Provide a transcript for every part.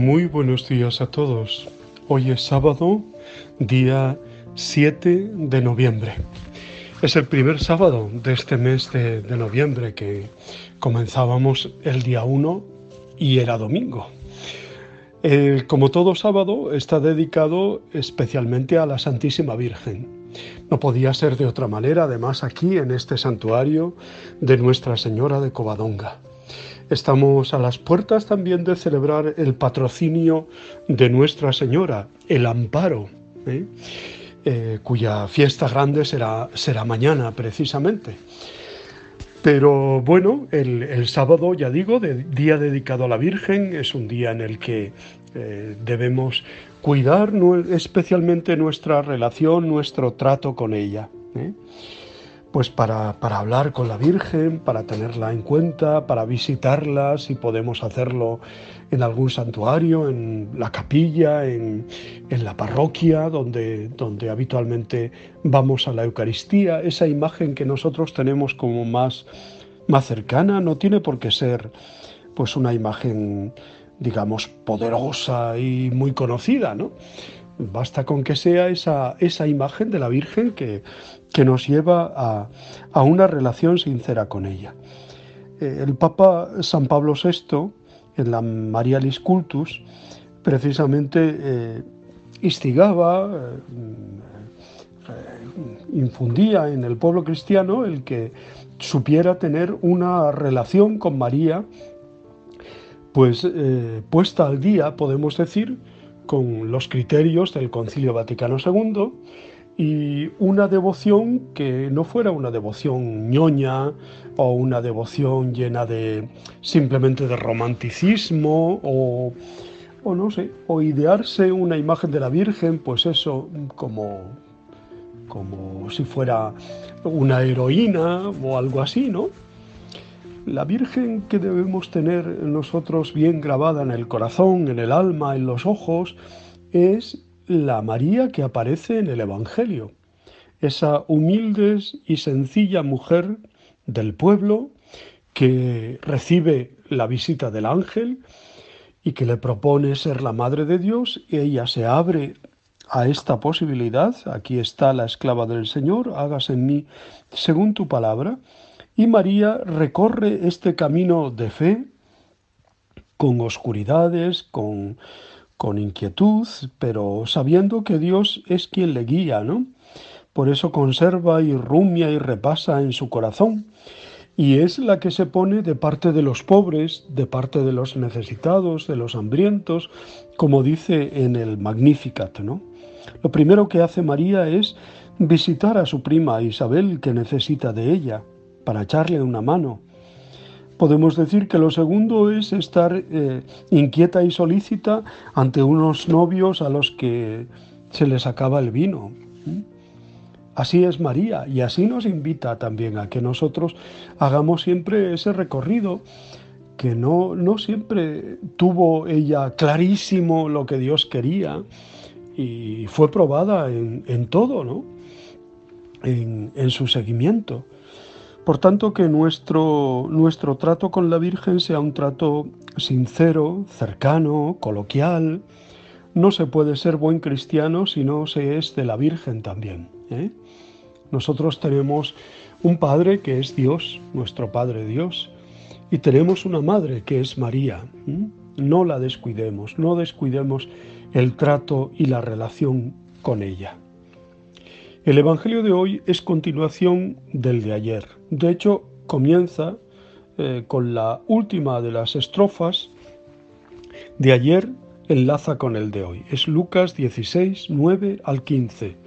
Muy buenos días a todos. Hoy es sábado, día 7 de noviembre. Es el primer sábado de este mes de noviembre que comenzábamos el día 1 y era domingo. Como todo sábado, está dedicado especialmente a la Santísima Virgen. No podía ser de otra manera, además aquí en este santuario de Nuestra Señora de Covadonga. Estamos a las puertas también de celebrar el patrocinio de Nuestra Señora, el Amparo, cuya fiesta grande será mañana precisamente. Pero bueno, el sábado, ya digo, día dedicado a la Virgen, es un día en el que debemos cuidar especialmente nuestra relación, nuestro trato con ella. Pues para hablar con la Virgen, para tenerla en cuenta, para visitarla, si podemos hacerlo en algún santuario, en la capilla, en la parroquia, donde habitualmente vamos a la Eucaristía. Esa imagen que nosotros tenemos como más cercana no tiene por qué ser pues una imagen, digamos, poderosa y muy conocida, ¿no? Basta con que sea esa imagen de la Virgen que nos lleva a una relación sincera con ella. El Papa San Pablo VI, en la Marialis Cultus, precisamente instigaba, infundía en el pueblo cristiano el que supiera tener una relación con María, pues puesta al día, podemos decir, con los criterios del Concilio Vaticano II, y una devoción que no fuera una devoción ñoña o una devoción llena de simplemente de romanticismo o no sé, o idearse una imagen de la Virgen, pues eso, como si fuera una heroína o algo así, ¿no? La Virgen que debemos tener nosotros bien grabada en el corazón, en el alma, en los ojos, es la María que aparece en el Evangelio. Esa humilde y sencilla mujer del pueblo que recibe la visita del ángel y que le propone ser la madre de Dios, y ella se abre a esta posibilidad. Aquí está la esclava del Señor, hágase en mí según tu palabra. Y María recorre este camino de fe con oscuridades, con inquietud, pero sabiendo que Dios es quien le guía, ¿no? Por eso conserva y rumia y repasa en su corazón, y es la que se pone de parte de los pobres, de parte de los necesitados, de los hambrientos, como dice en el Magnificat, ¿no? Lo primero que hace María es visitar a su prima Isabel, que necesita de ella, para echarle una mano. Podemos decir que lo segundo es estar inquieta y solícita ante unos novios a los que se les acaba el vino. Así es María, y así nos invita también a que nosotros hagamos siempre ese recorrido, que no siempre tuvo ella clarísimo lo que Dios quería, y fue probada en todo, ¿no? En su seguimiento. Por tanto, que nuestro trato con la Virgen sea un trato sincero, cercano, coloquial. No se puede ser buen cristiano si no se es de la Virgen también, ¿eh? Nosotros tenemos un Padre que es Dios, nuestro Padre Dios, y tenemos una Madre que es María. No la descuidemos, no descuidemos el trato y la relación con ella. El Evangelio de hoy es continuación del de ayer. De hecho, comienza con la última de las estrofas de ayer, enlaza con el de hoy. Es Lucas 16, 9 al 15.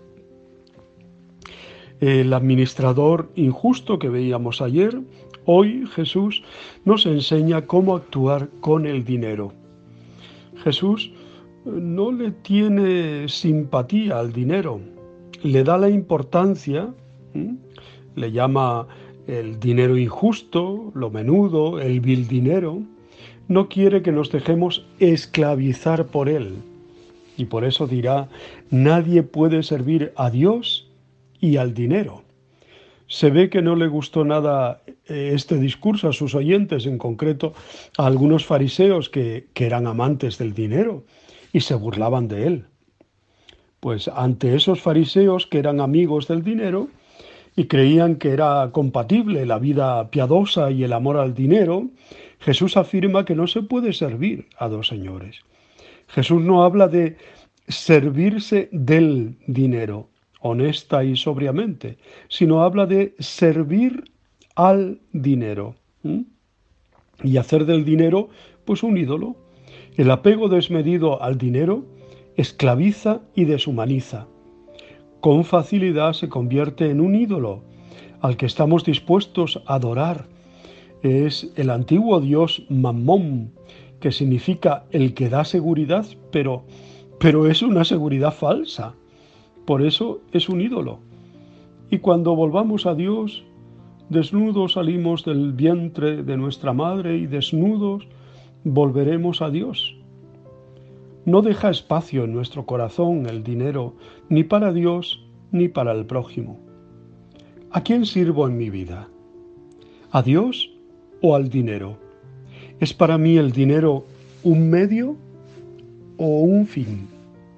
El administrador injusto que veíamos ayer, hoy Jesús nos enseña cómo actuar con el dinero. Jesús no le tiene simpatía al dinero, le da la importancia, le llama el dinero injusto, lo menudo, el vil dinero. No quiere que nos dejemos esclavizar por él. Y por eso dirá, nadie puede servir a Dios y al dinero. Se ve que no le gustó nada este discurso a sus oyentes, en concreto a algunos fariseos que eran amantes del dinero y se burlaban de él. Pues ante esos fariseos que eran amigos del dinero y creían que era compatible la vida piadosa y el amor al dinero, Jesús afirma que no se puede servir a dos señores. Jesús no habla de servirse del dinero, honesta y sobriamente, sino habla de servir al dinero. ¿Mm? Y hacer del dinero pues un ídolo. El apego desmedido al dinero esclaviza y deshumaniza. Con facilidad se convierte en un ídolo al que estamos dispuestos a adorar. Es el antiguo dios Mammón, que significa el que da seguridad, pero es una seguridad falsa. Por eso es un ídolo. Y cuando volvamos a Dios, desnudos salimos del vientre de nuestra madre y desnudos volveremos a Dios. No deja espacio en nuestro corazón el dinero, ni para Dios ni para el prójimo. ¿A quién sirvo en mi vida? ¿A Dios o al dinero? ¿Es para mí el dinero un medio o un fin?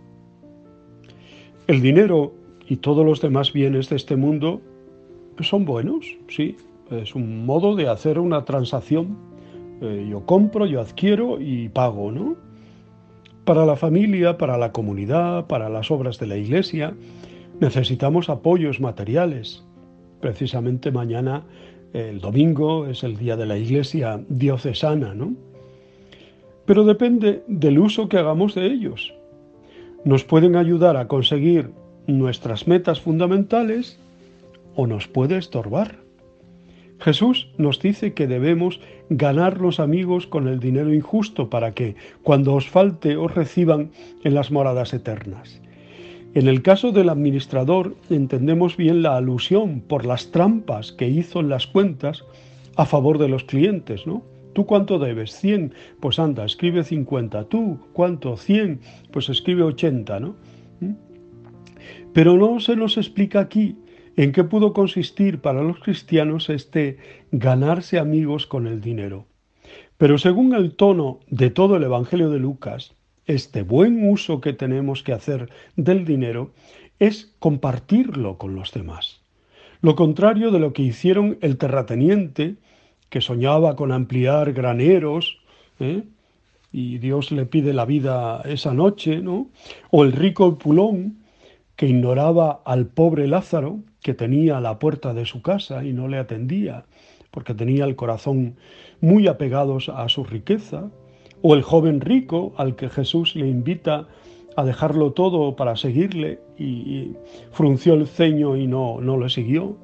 El dinero y todos los demás bienes de este mundo son buenos, sí. Es un modo de hacer una transacción. Yo compro, yo adquiero y pago, ¿no? Para la familia, para la comunidad, para las obras de la iglesia, necesitamos apoyos materiales. Precisamente mañana, el domingo, es el día de la iglesia diocesana, ¿no? Pero depende del uso que hagamos de ellos. Nos pueden ayudar a conseguir nuestras metas fundamentales o nos puede estorbar. Jesús nos dice que debemos ganar los amigos con el dinero injusto para que, cuando os falte, os reciban en las moradas eternas. En el caso del administrador, entendemos bien la alusión por las trampas que hizo en las cuentas a favor de los clientes, ¿no? ¿Tú cuánto debes? 100. Pues anda, escribe 50. ¿Tú cuánto? 100. Pues escribe 80, ¿no? Pero no se nos explica aquí en qué pudo consistir para los cristianos este ganarse amigos con el dinero. Pero según el tono de todo el Evangelio de Lucas, este buen uso que tenemos que hacer del dinero es compartirlo con los demás. Lo contrario de lo que hicieron el terrateniente, que soñaba con ampliar graneros, y Dios le pide la vida esa noche, ¿no? O el rico Pulón, que ignoraba al pobre Lázaro, que tenía a la puerta de su casa y no le atendía, porque tenía el corazón muy apegados a su riqueza, o el joven rico al que Jesús le invita a dejarlo todo para seguirle y frunció el ceño y no le siguió.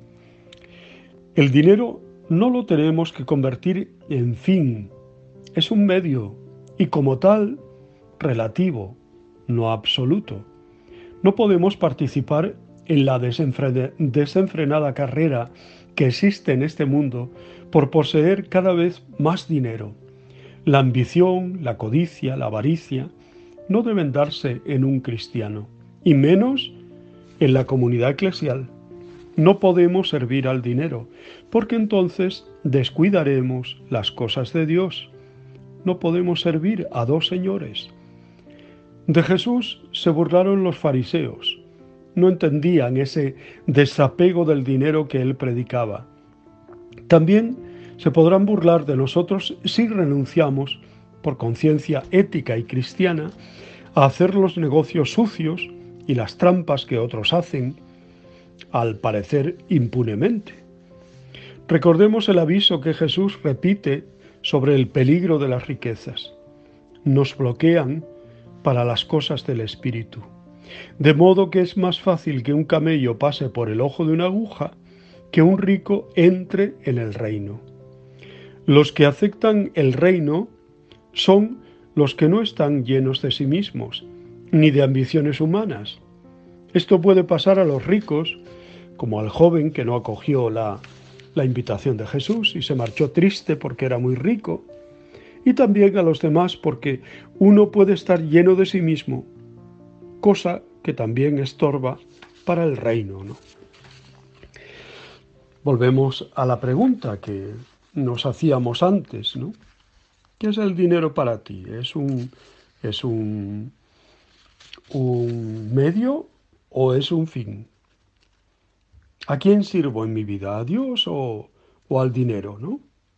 El dinero no lo tenemos que convertir en fin, es un medio y como tal relativo, no absoluto. No podemos participar en la desenfrenada carrera que existe en este mundo por poseer cada vez más dinero. La ambición, la codicia, la avaricia no deben darse en un cristiano, y menos en la comunidad eclesial. No podemos servir al dinero, porque entonces descuidaremos las cosas de Dios. No podemos servir a dos señores. De Jesús se burlaron los fariseos. No entendían ese desapego del dinero que él predicaba. También se podrán burlar de nosotros si renunciamos, por conciencia ética y cristiana, a hacer los negocios sucios y las trampas que otros hacen, al parecer impunemente. Recordemos el aviso que Jesús repite sobre el peligro de las riquezas. Nos bloquean para las cosas del espíritu. De modo que es más fácil que un camello pase por el ojo de una aguja que un rico entre en el reino. Los que aceptan el reino son los que no están llenos de sí mismos, ni de ambiciones humanas. Esto puede pasar a los ricos, como al joven que no acogió la invitación de Jesús y se marchó triste porque era muy rico, y también a los demás porque uno puede estar lleno de sí mismo, cosa que también estorba para el reino, ¿no? Volvemos a la pregunta que nos hacíamos antes, ¿no? ¿Qué es el dinero para ti? Es un medio o es un fin? ¿A quién sirvo en mi vida? ¿A Dios o al dinero, no?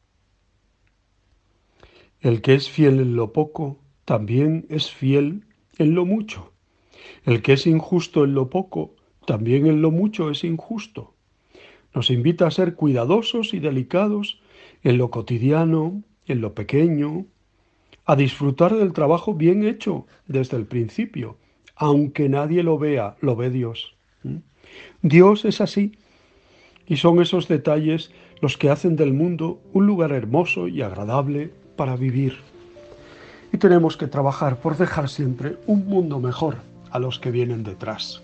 El que es fiel en lo poco, también es fiel en lo mucho. El que es injusto en lo poco, también en lo mucho es injusto. Nos invita a ser cuidadosos y delicados en lo cotidiano, en lo pequeño, a disfrutar del trabajo bien hecho desde el principio, aunque nadie lo vea, lo ve Dios. ¿Mm? Dios es así y son esos detalles los que hacen del mundo un lugar hermoso y agradable para vivir. Y tenemos que trabajar por dejar siempre un mundo mejor a los que vienen detrás.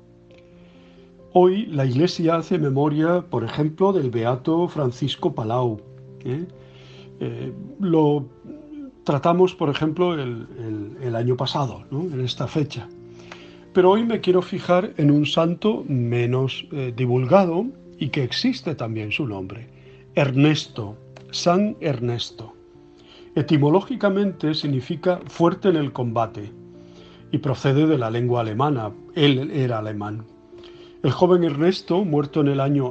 Hoy la Iglesia hace memoria, por ejemplo, del beato Francisco Palau. ¿eh? Lo tratamos, por ejemplo, el año pasado, ¿no? En esta fecha. Pero hoy me quiero fijar en un santo menos divulgado y que existe también su nombre, Ernesto, San Ernesto. Etimológicamente significa fuerte en el combate y procede de la lengua alemana. Él era alemán. El joven Ernesto, muerto en el año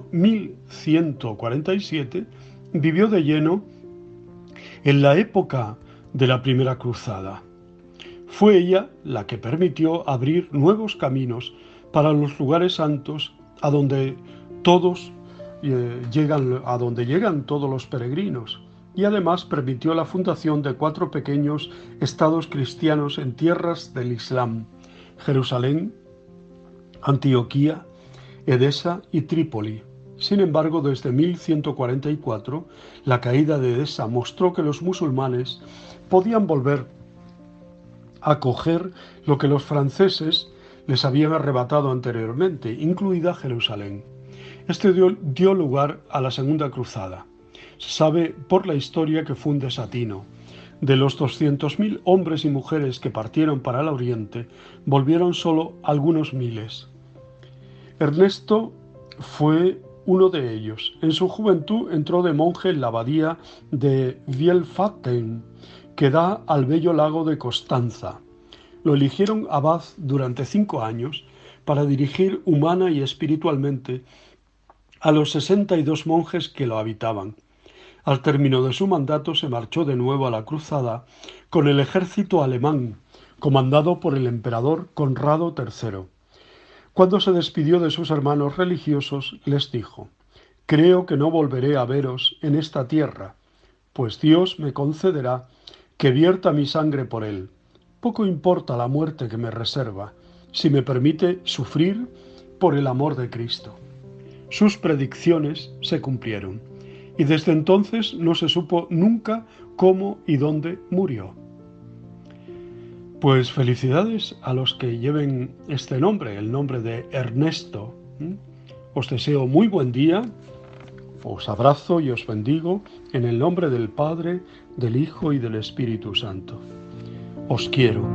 1147, vivió de lleno en la época de la Primera Cruzada. Fue ella la que permitió abrir nuevos caminos para los lugares santos a donde todos a donde llegan todos los peregrinos, y además permitió la fundación de 4 pequeños estados cristianos en tierras del Islam: Jerusalén, Antioquía, Edesa y Trípoli. Sin embargo, desde 1144, la caída de Edesa mostró que los musulmanes podían volver a coger lo que los franceses les habían arrebatado anteriormente, incluida Jerusalén. Este dio lugar a la Segunda Cruzada. Se sabe por la historia que fue un desatino. De los 200.000 hombres y mujeres que partieron para el Oriente, volvieron solo algunos miles. Ernesto fue uno de ellos. En su juventud entró de monje en la abadía de Vielfaten, que da al bello lago de Constanza. Lo eligieron abad durante 5 años para dirigir humana y espiritualmente a los 62 monjes que lo habitaban. Al término de su mandato se marchó de nuevo a la cruzada con el ejército alemán, comandado por el emperador Conrado III. Cuando se despidió de sus hermanos religiosos, les dijo: «Creo que no volveré a veros en esta tierra, pues Dios me concederá que vierta mi sangre por él. Poco importa la muerte que me reserva, si me permite sufrir por el amor de Cristo». Sus predicciones se cumplieron, y desde entonces no se supo nunca cómo y dónde murió. Pues felicidades a los que lleven este nombre, el nombre de Ernesto. Os deseo muy buen día, os abrazo y os bendigo en el nombre del Padre, del Hijo y del Espíritu Santo. Os quiero.